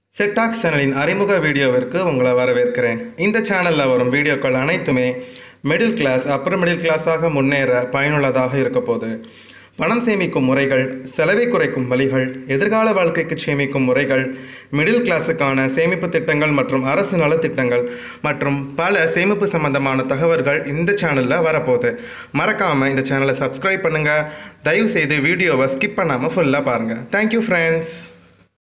செட்டாக்ஸ் சேனலின் அறிமுக வீடியோவிற்கு உங்களை வரவேற்கிறேன். இந்த சேனலில் வரும் வீடியோக்கள் அனைத்துமே மிடில் கிளாஸ் அப்பர் மிடில் கிளாஸாக முன்னேற பயனுள்ளதாக இருக்க போது. பணம் சேமிக்கும் முறைகள், செலவை குறைக்கும் வழிகள், எதிர்கால வாழ்க்கைக்கு சேமிக்கும் முறைகள், மிடில் கிளாஸுக்கான சேமிப்பு திட்டங்கள் மற்றும் அரசு நலத்திட்டங்கள் மற்றும் பல சேமிப்பு சம்பந்தமான தகவல்கள் இந்த சேனலில் வரப்போகுது. மறக்காமல் இந்த சேனலை சப்ஸ்கிரைப் பண்ணுங்கள். தயவுசெய்து வீடியோவை ஸ்கிப் பண்ணாமல் ஃபுல்லாக பாருங்கள். Thank you friends.